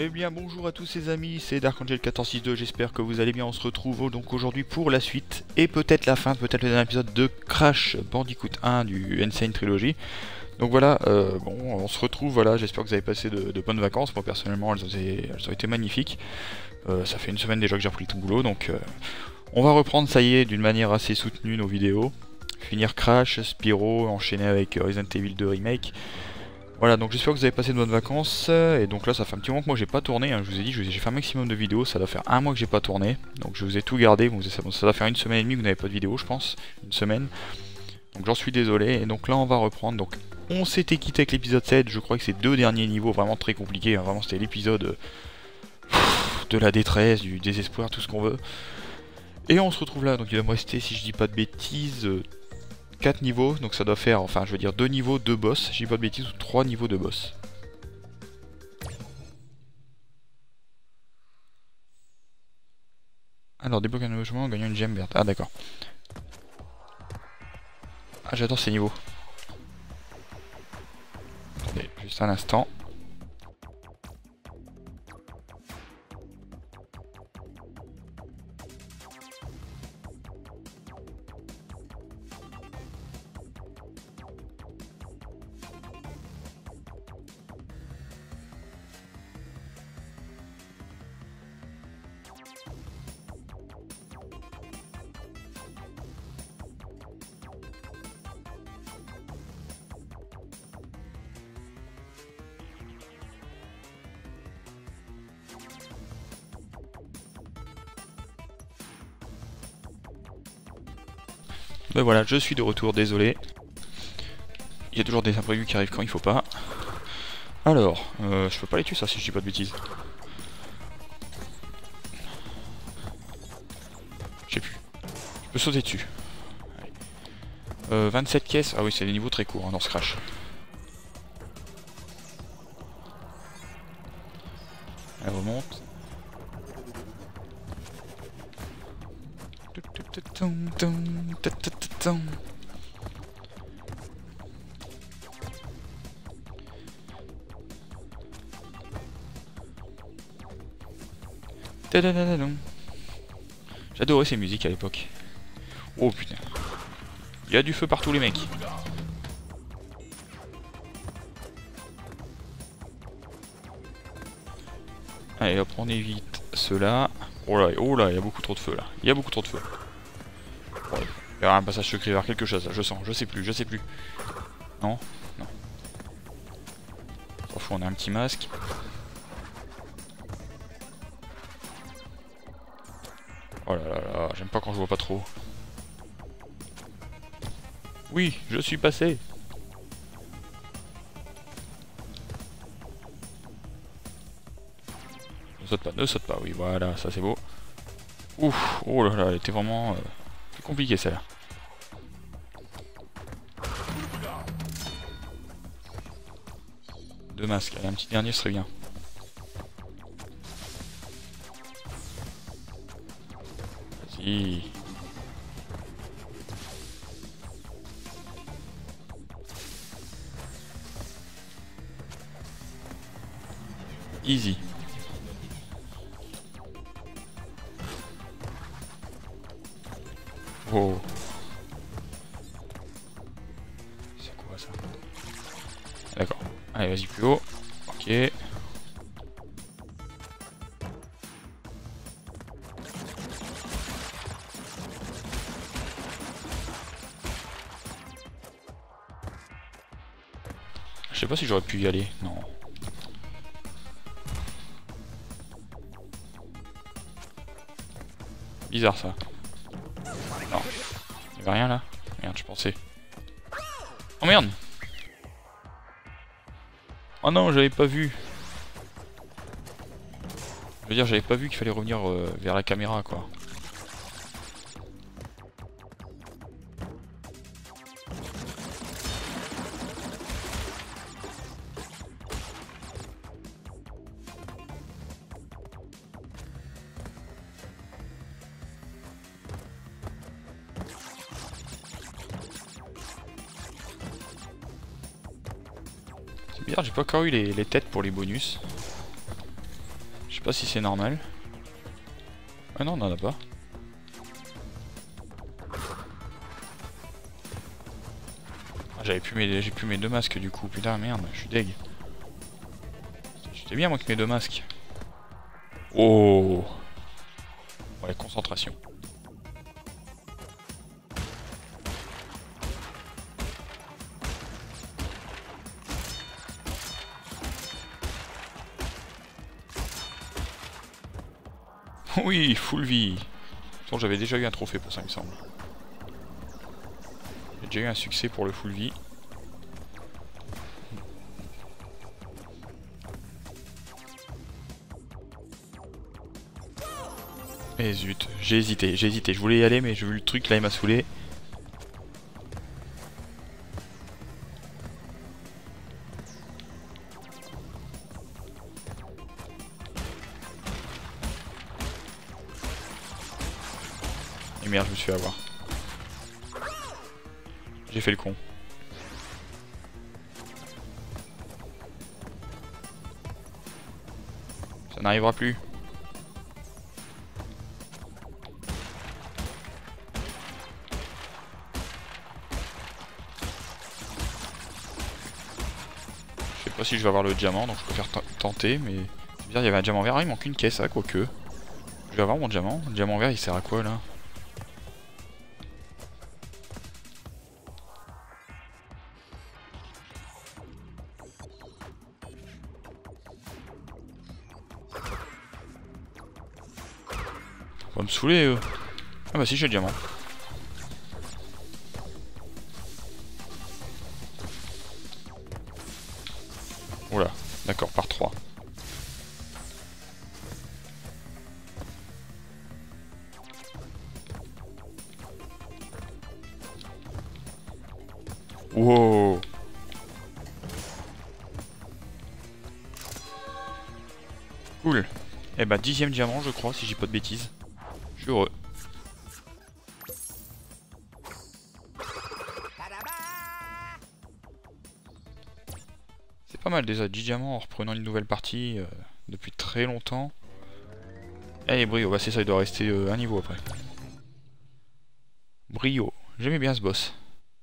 Eh bien bonjour à tous ces amis, c'est DarkAngel1462, j'espère que vous allez bien. On se retrouve donc aujourd'hui pour la suite et peut-être la fin, peut-être le dernier épisode de Crash Bandicoot 1 du Insane Trilogy. Donc voilà, bon, on se retrouve, voilà, j'espère que vous avez passé de bonnes vacances. Moi personnellement elles ont été magnifiques. Ça fait une semaine déjà que j'ai repris tout le boulot, donc on va reprendre, ça y est, d'une manière assez soutenue nos vidéos. Finir Crash, Spyro, enchaîner avec Resident Evil 2 Remake. Voilà, donc j'espère que vous avez passé de bonnes vacances, et donc là ça fait un petit moment que moi j'ai pas tourné, hein. Je vous ai dit, j'ai fait un maximum de vidéos, ça doit faire un mois que j'ai pas tourné, donc je vous ai tout gardé, ça doit faire une semaine et demie que vous n'avez pas de vidéo je pense, une semaine, donc j'en suis désolé, et donc là on va reprendre. Donc on s'était quitté avec l'épisode 7, je crois que c'est deux derniers niveaux vraiment très compliqués, hein. Vraiment c'était l'épisode de la détresse, du désespoir, tout ce qu'on veut, et on se retrouve là, donc il va me rester, si je dis pas de bêtises, 4 niveaux, donc ça doit faire, enfin je veux dire 2 niveaux, 2 boss, je dis pas de bêtises, ou 3 niveaux de boss. Alors débloquer un nouveau chemin, gagnant une gemme verte. Ah d'accord. Ah j'adore ces niveaux. Attendez, juste un instant. Ben voilà, je suis de retour, désolé. Il y a toujours des imprévus qui arrivent quand il faut pas. Alors, je peux pas les tuer ça si je dis pas de bêtises. Je sais plus. Je peux sauter dessus. Allez. 27 caisses, ah oui c'est des niveaux très courts hein, dans ce Crash. Elle remonte. J'adorais ces musiques à l'époque. Oh putain. Il y a du feu partout les mecs. Allez hop, on évite ceux-là. Oh là, il y a beaucoup trop de feu là. Il y a beaucoup trop de feu. Bon, il y aura un passage secret vers quelque chose là, je sens, je sais plus. Non, non. S'en fout, on a un petit masque. Oh là là là, j'aime pas quand je vois pas trop. Oui, je suis passé. Ne saute pas, oui, voilà, ça c'est beau. Ouf, oh là là, elle était vraiment plus compliquée celle-là. Deux masques, allez, un petit dernier serait bien. Vas-y. Easy. Oh. C'est quoi ça? D'accord. Allez, vas-y plus haut. Ok. Je sais pas si j'aurais pu y aller. Non. Bizarre ça. Non. Y'avait rien là? Merde, je pensais. Oh merde! Oh non, j'avais pas vu. Je veux dire, j'avais pas vu qu'il fallait revenir vers la caméra quoi. C'est bizarre, j'ai pas encore eu les têtes pour les bonus. sais pas si c'est normal. Ah non, on en a pas. Ah, j'ai plus mes deux masques du coup. Putain, merde, je suis deg. J'étais bien moi avec mes deux masques. Oh. Ouais, concentration. Oui, full vie. Bon, j'avais déjà eu un trophée pour ça, il me semble. J'ai déjà eu un succès pour le full vie. Et zut, j'ai hésité. Je voulais y aller, mais j'ai vu le truc là, il m'a saoulé. Et merde, je me suis fait avoir. J'ai fait le con. Ça n'arrivera plus. Je sais pas si je vais avoir le diamant, donc je préfère tenter, mais... C'est bizarre, il y avait un diamant vert, il manque une caisse, hein, quoique. Je vais avoir mon diamant. Le diamant vert, il sert à quoi, là? On va me saouler, eux. Ah bah si, j'ai le diamant. Oula, d'accord, par 3. Wow. Cool. Eh bah 10ème diamant je crois, si j'ai pas de bêtises. Je suis heureux. C'est pas mal déjà, 10 diamants en reprenant une nouvelle partie depuis très longtemps. Allez Brio, bah c'est ça, il doit rester un niveau après. Brio, j'aimais bien ce boss.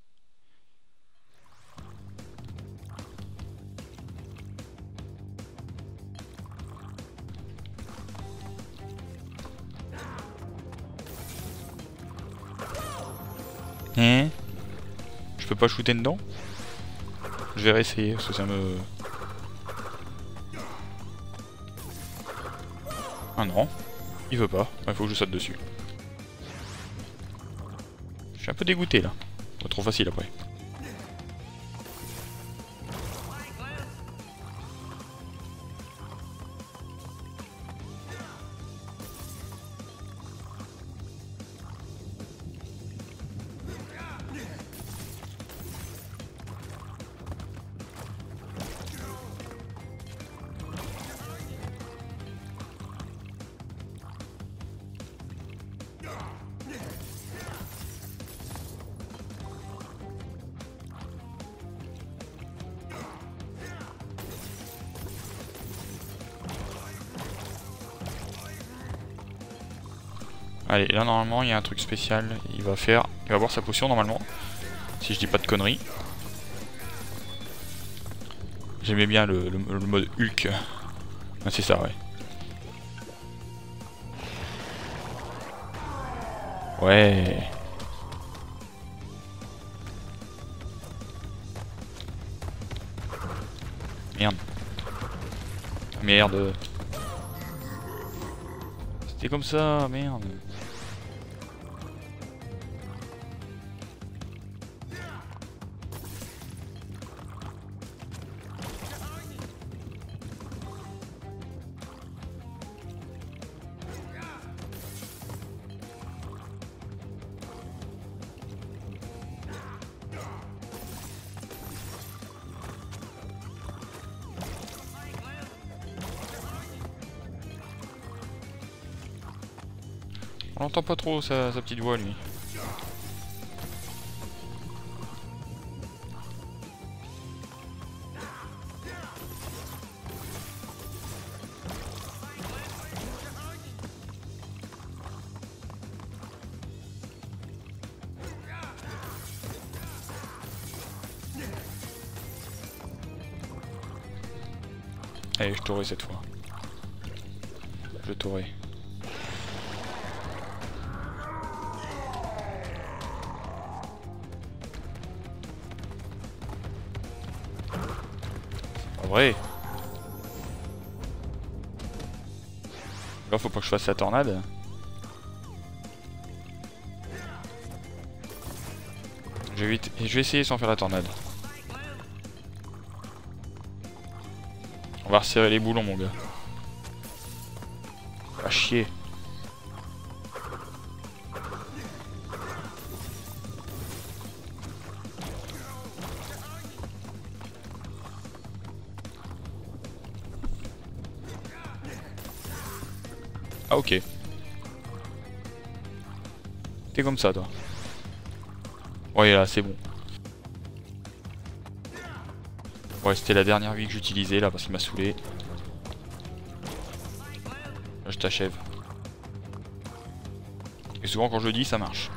Hein? Je peux pas shooter dedans? Je vais réessayer parce que ça me... Ah non, il veut pas, il faut que je saute dessus. Je suis un peu dégoûté là, pas trop facile après. Allez, là normalement il y a un truc spécial, il va boire sa potion normalement, si je dis pas de conneries. J'aimais bien le mode Hulk. Ah, c'est ça, ouais. Ouais. Merde. Merde. C'était comme ça, merde. On n'entend pas trop sa petite voix lui. Allez, je t'aurai cette fois. Je t'aurai. C'est pas vrai. Là, faut pas que je fasse la tornade. Je vais essayer sans faire la tornade. On va resserrer les boulons, mon gars. Pas chier. Ah ok. T'es comme ça toi. Ouais là c'est bon. Ouais c'était la dernière vie que j'utilisais là parce qu'il m'a saoulé. Là je t'achève. Et souvent quand je le dis ça marche.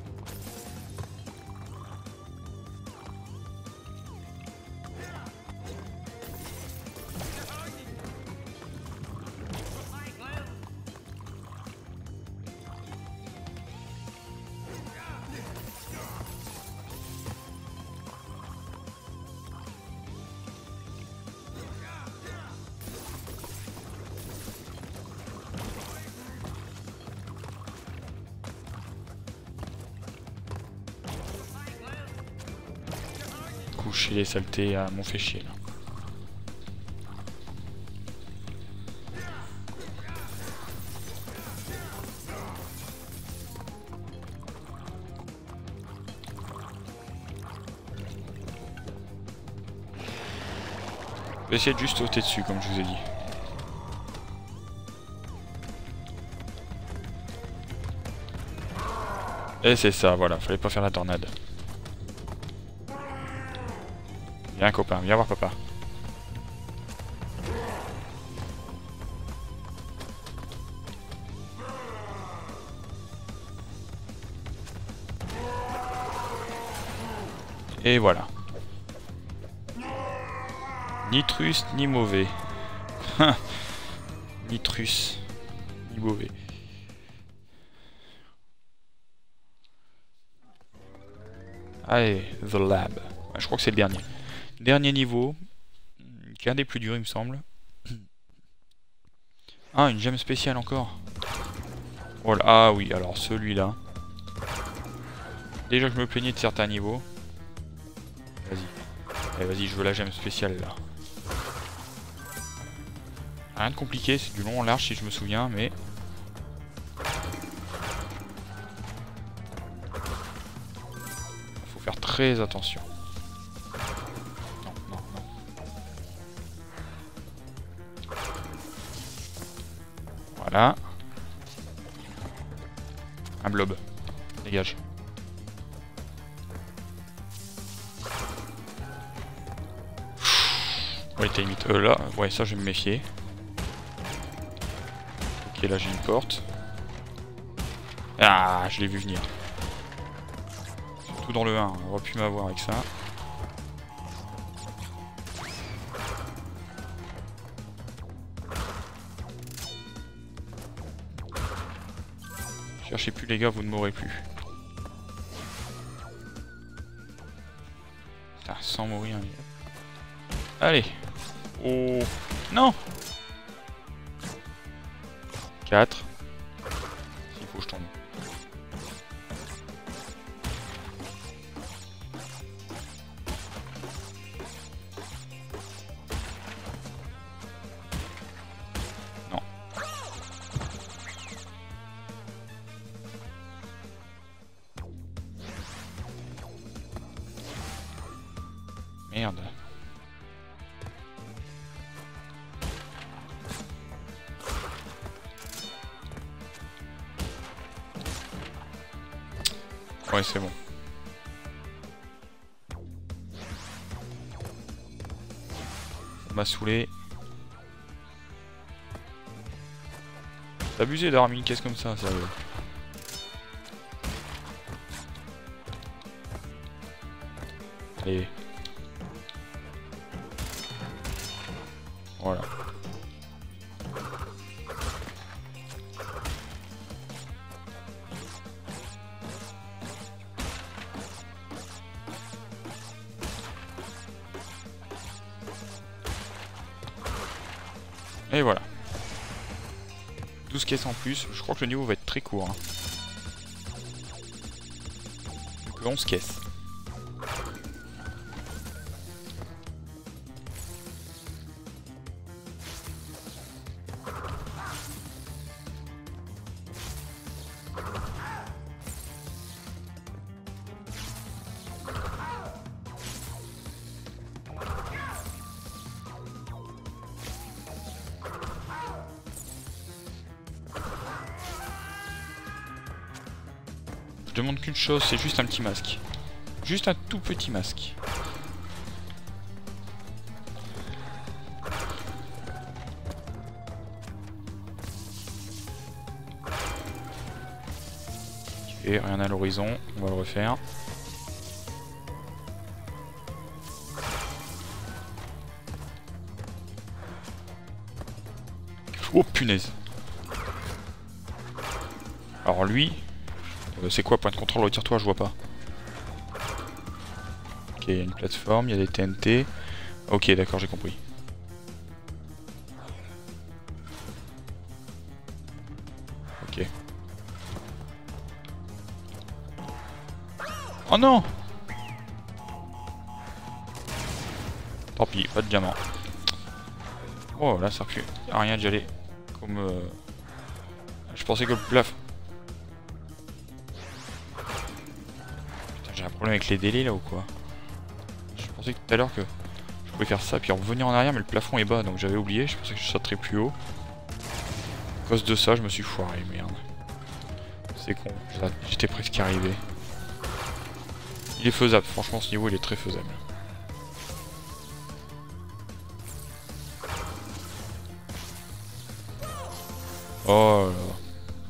Coucher les saletés m'ont fait chier là. Je vais essayer de juste sauter dessus comme je vous ai dit. Et c'est ça, voilà, fallait pas faire la tornade. Viens copain, viens voir papa. Et voilà. Ni truce, ni mauvais. Ni truce, ni mauvais. Allez, The Lab. Je crois que c'est le dernier. Dernier niveau, qui est un des plus durs il me semble. Ah, une gemme spéciale encore. Voilà. Ah oui, alors celui-là. Déjà que je me plaignais de certains niveaux. Vas-y. Allez, vas-y, je veux la gemme spéciale là. Rien de compliqué, c'est du long en large si je me souviens, mais... Faut faire très attention. Non, non, non. Voilà. Un blob. Dégage. Ouais, t'as limite. Là, ouais, ça je vais me méfier. Ok, là j'ai une porte. Ah, je l'ai vu venir. Surtout dans le 1, on aurait pu m'avoir avec ça. Cherchez plus les gars, vous ne m'aurez plus. Putain, sans mourir. Allez. Oh. Non. 4. S'il faut que je tombe. Non. Merde. Ouais, c'est bon. Ça m'a saoulé. C'est abusé d'avoir mis une caisse comme ça, sérieux. Allez. Voilà. Et voilà. 12 caisses en plus. Je crois que le niveau va être très court. Hein. Donc 11 caisses. Je demande qu'une chose, c'est juste un petit masque. Juste un tout petit masque. Ok, rien à l'horizon, on va le refaire. Oh punaise. Alors lui, c'est quoi point de contrôle? Retire-toi, je vois pas. Ok, il y a une plateforme, il y a des TNT. Ok, d'accord, j'ai compris. Ok. Oh non! Tant pis, pas de diamant. Oh là, ça refuse à rien d'y aller. Comme... Je pensais que le plafond... Putain, j'ai un problème avec les délais là ou quoi? Je pensais que tout à l'heure que je pouvais faire ça puis revenir en arrière, mais le plafond est bas donc j'avais oublié. Je pensais que je sauterais plus haut. À cause de ça, je me suis foiré, merde. C'est con, j'étais presque arrivé. Il est faisable, franchement ce niveau il est très faisable. Oh là là.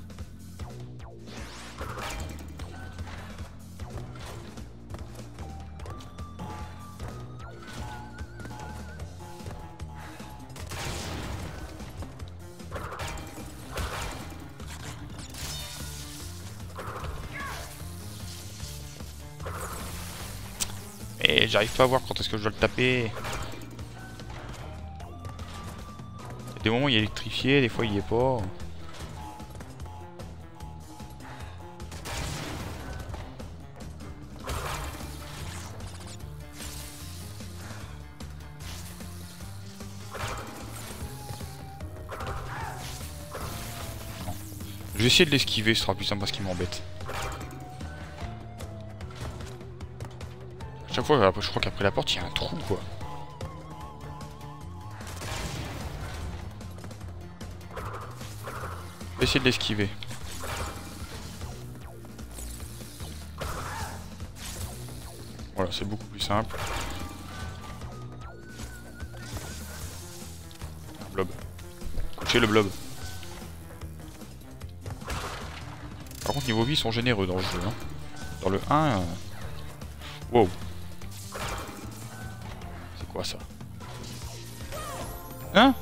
Et j'arrive pas à voir quand est-ce que je dois le taper. Il y a des moments où il est électrifié, des fois il y est pas. Je vais essayer de l'esquiver, ce sera plus simple parce qu'il m'embête. À chaque fois, je crois qu'après la porte, il y a un trou, quoi. Je vais essayer de l'esquiver. Voilà, c'est beaucoup plus simple. Un blob. Couchez le blob. Par contre, niveau vie, ils sont généreux dans le jeu. Hein. Dans le 1... Wow. C'est quoi ça? Hein?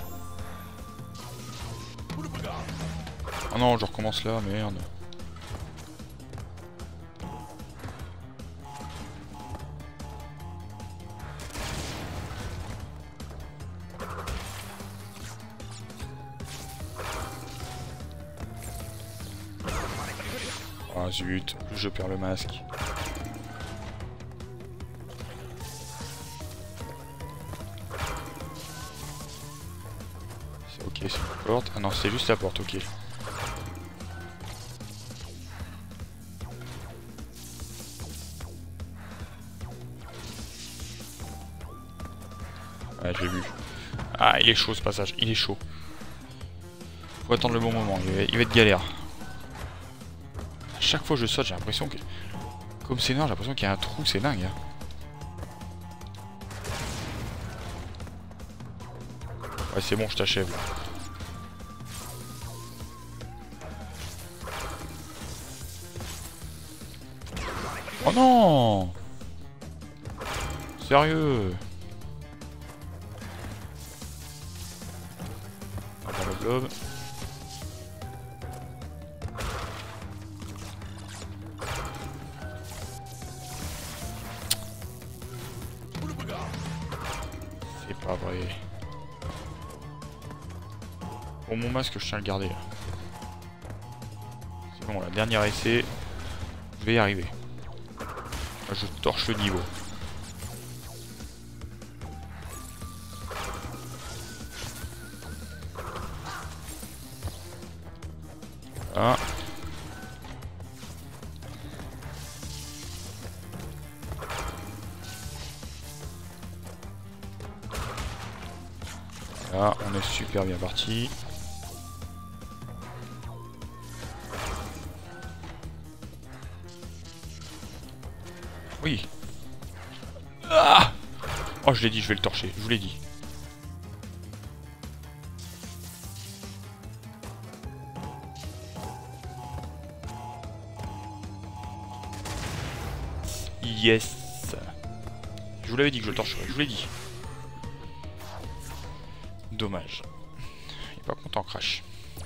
Oh non, je recommence là, merde. Ah zut, je perds le masque. C'est ok, c'est la porte. Ah non, c'est juste la porte, ok. Ouais, j'ai vu. Ah, il est chaud ce passage, il est chaud. Faut attendre le bon moment, il va être galère. À chaque fois que je saute, j'ai l'impression que... Comme c'est noir, j'ai l'impression qu'il y a un trou, c'est dingue. Hein. Ouais, c'est bon, je t'achève là. Oh non! Sérieux? On va faire le blob. C'est pas vrai. Pour mon masque, je tiens à le garder là. C'est bon, la dernière essai, je vais y arriver. Là, je torche le niveau. Voilà. Là, on est super bien parti. Oui. Ah, oh, je l'ai dit, je vais le torcher, je vous l'ai dit. Yes. Je vous l'avais dit que je le torcherais, je vous l'ai dit. Dommage. Il est pas content, Crash.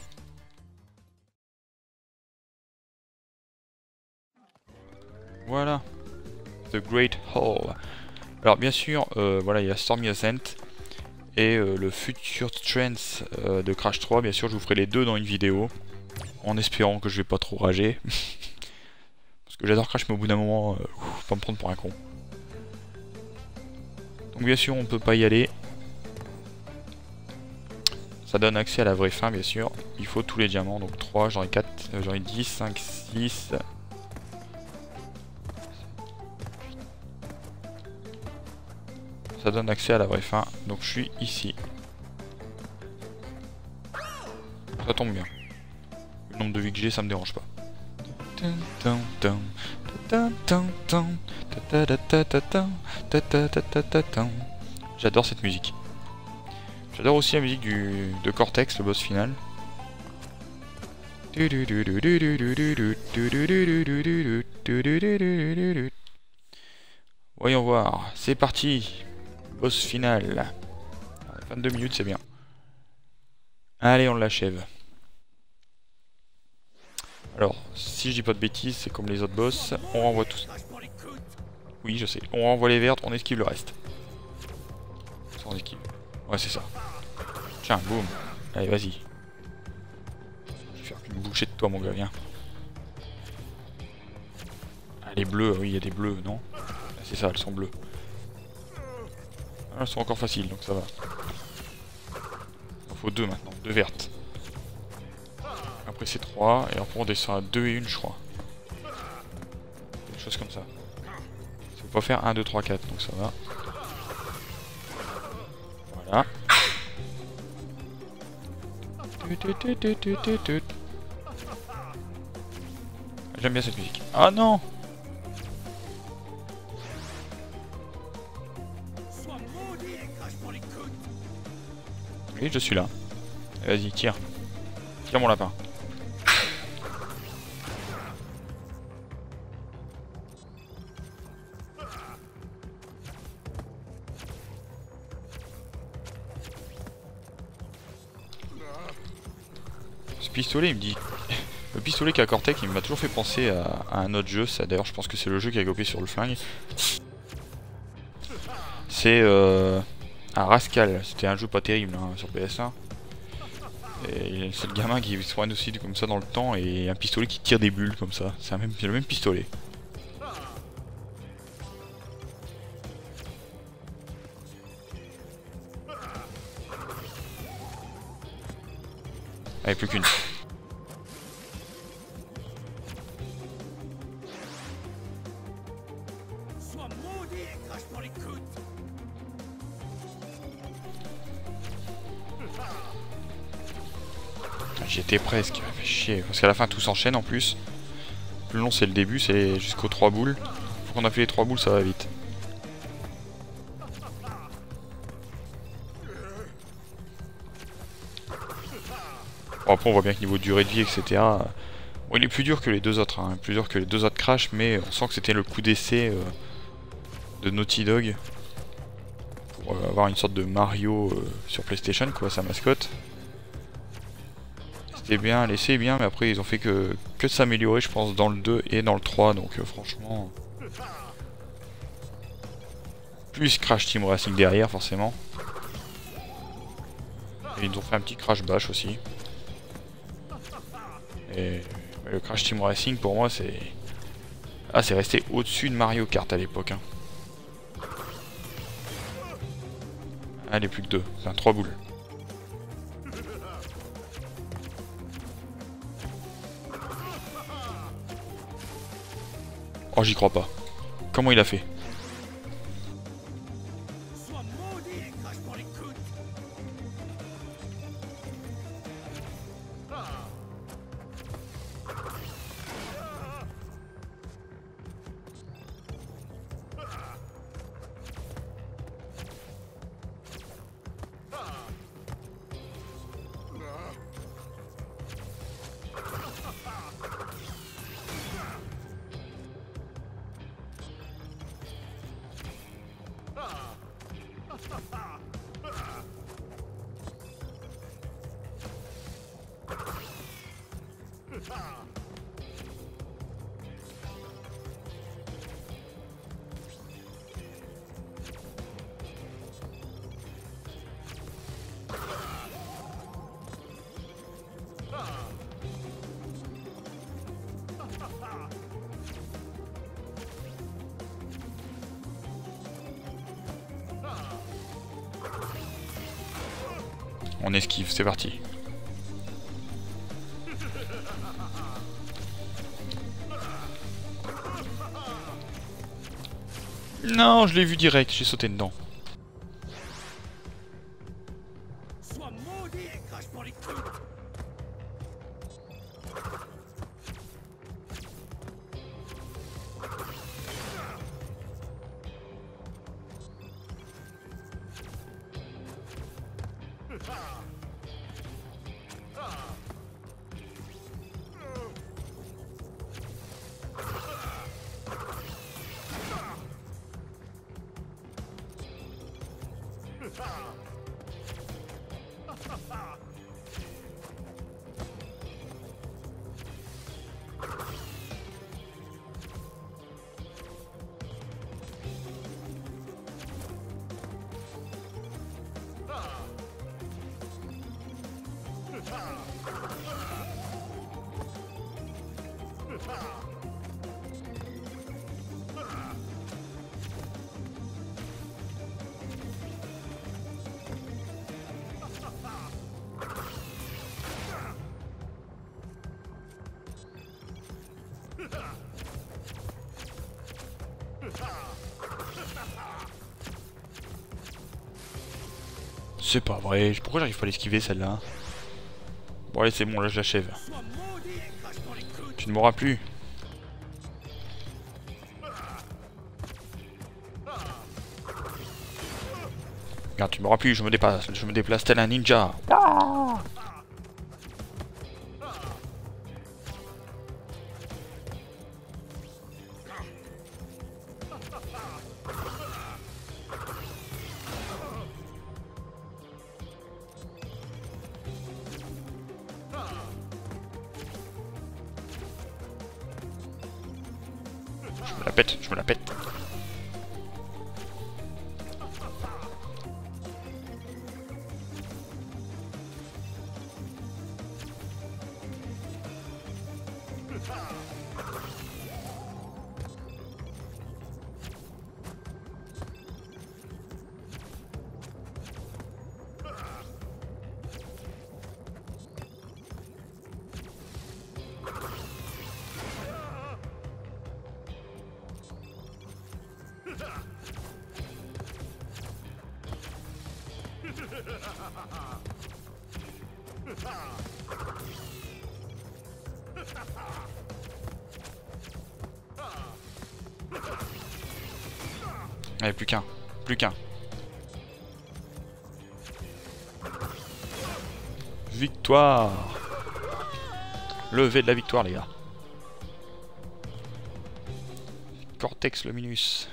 Voilà. The Great Hall. Alors bien sûr, voilà, il y a Stormy Ascent et le Future Trends de Crash 3. Bien sûr, je vous ferai les deux dans une vidéo, en espérant que je vais pas trop rager. Parce que j'adore Crash, mais au bout d'un moment, pas me prendre pour un con. Donc bien sûr, on peut pas y aller. Ça donne accès à la vraie fin, bien sûr. Il faut tous les diamants, donc 3, j'en ai 4, j'en ai 10, 5, 6... Ça donne accès à la vraie fin, donc je suis ici. Ça tombe bien. Le nombre de vies que j'ai, ça me dérange pas. J'adore cette musique. J'adore aussi la musique de Cortex, le boss final. Voyons voir, c'est parti. Boss final. 22 minutes, c'est bien. Allez, on l'achève. Alors, si je dis pas de bêtises, c'est comme les autres boss. On renvoie tous. Oui, je sais. On renvoie les vertes, on esquive le reste. On esquive. Ouais, c'est ça. Tiens, boum. Allez, vas-y. Je vais faire qu'une bouchée de toi, mon gars, viens. Ah, les bleus, oui, il y a des bleus, non? C'est ça, elles sont bleues. Elles sont encore faciles, donc ça va. Il en faut 2 maintenant, 2 vertes. Après c'est 3, et après on descend à 2 et 1, je crois. Quelque chose comme ça. Il faut pas faire 1, 2, 3, 4, donc ça va. Voilà. J'aime bien cette musique. Ah non! Oui, je suis là. Vas-y, tire. Tire mon lapin. Ce pistolet, il me dit... Le pistolet qu'a Cortex, il m'a toujours fait penser à un autre jeu. Ça, d'ailleurs, je pense que c'est le jeu qui a copié sur le flingue. C'est un Rascal. C'était un jeu pas terrible hein, sur PS1. Et c'est le gamin qui se promène aussi comme ça dans le temps et un pistolet qui tire des bulles comme ça. C'est le même pistolet. Allez, plus qu'une. J'y étais presque, fait chier. Parce qu'à la fin tout s'enchaîne en plus. Le long c'est le début, c'est jusqu'aux 3 boules. Faut qu'on a fait les 3 boules, ça va vite. Bon, après on voit bien que niveau durée de vie, etc. Bon, il est plus dur que les deux autres, hein. Plus dur que les deux autres Crash, mais on sent que c'était le coup d'essai de Naughty Dog. Pour avoir une sorte de Mario sur PlayStation, quoi, sa mascotte. C'était bien, l'essai est bien, mais après ils ont fait que s'améliorer, je pense, dans le 2 et dans le 3, donc franchement... Plus Crash Team Racing derrière, forcément. Et ils nous ont fait un petit Crash Bash aussi. Et le Crash Team Racing pour moi c'est... Ah, c'est resté au-dessus de Mario Kart à l'époque. Hein. Allez, plus que 2. Enfin, 3 boules. Oh, j'y crois pas. Comment il a fait? On esquive, c'est parti. Non, je l'ai vu direct, j'ai sauté dedans. Sois maudit et crache pour les couilles. C'est pas vrai, pourquoi j'arrive pas à l'esquiver celle-là? Bon allez c'est bon, là je l'achève. Tu ne m'auras plus. Regarde, tu m'auras plus, je me déplace tel un ninja. Je me la pète, je me la pète. Allez, plus qu'un. Plus qu'un. Victoire! Levé de la victoire, les gars. Cortex Luminus.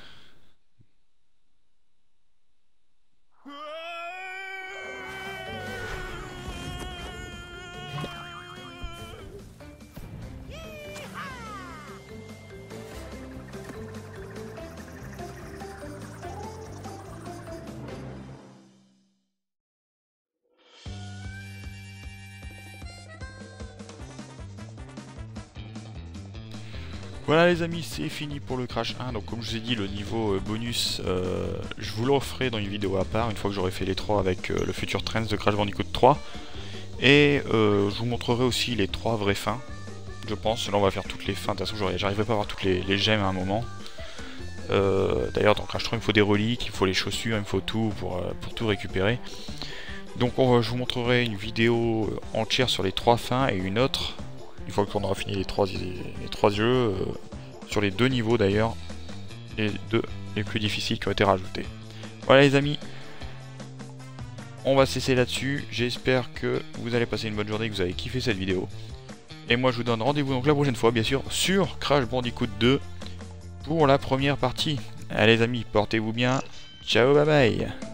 Voilà les amis, c'est fini pour le Crash 1. Donc comme je vous ai dit, le niveau bonus, je vous le referai dans une vidéo à part, une fois que j'aurai fait les 3 avec le Future Trends de Crash Bandicoot 3. Et je vous montrerai aussi les 3 vraies fins, je pense. Là on va faire toutes les fins, de toute façon j'arriverai pas à avoir toutes les gemmes à un moment. D'ailleurs dans Crash 3 il me faut des reliques, il me faut les chaussures, il me faut tout pour tout récupérer. Donc je vous montrerai une vidéo entière sur les 3 fins et une autre, une fois qu'on aura fini les 3 jeux, sur les 2 niveaux d'ailleurs, les 2 les plus difficiles qui ont été rajoutés. Voilà les amis, on va cesser là-dessus. J'espère que vous allez passer une bonne journée, que vous avez kiffé cette vidéo. Et moi je vous donne rendez-vous donc la prochaine fois bien sûr sur Crash Bandicoot 2 pour la première partie. Allez les amis, portez-vous bien, ciao bye bye.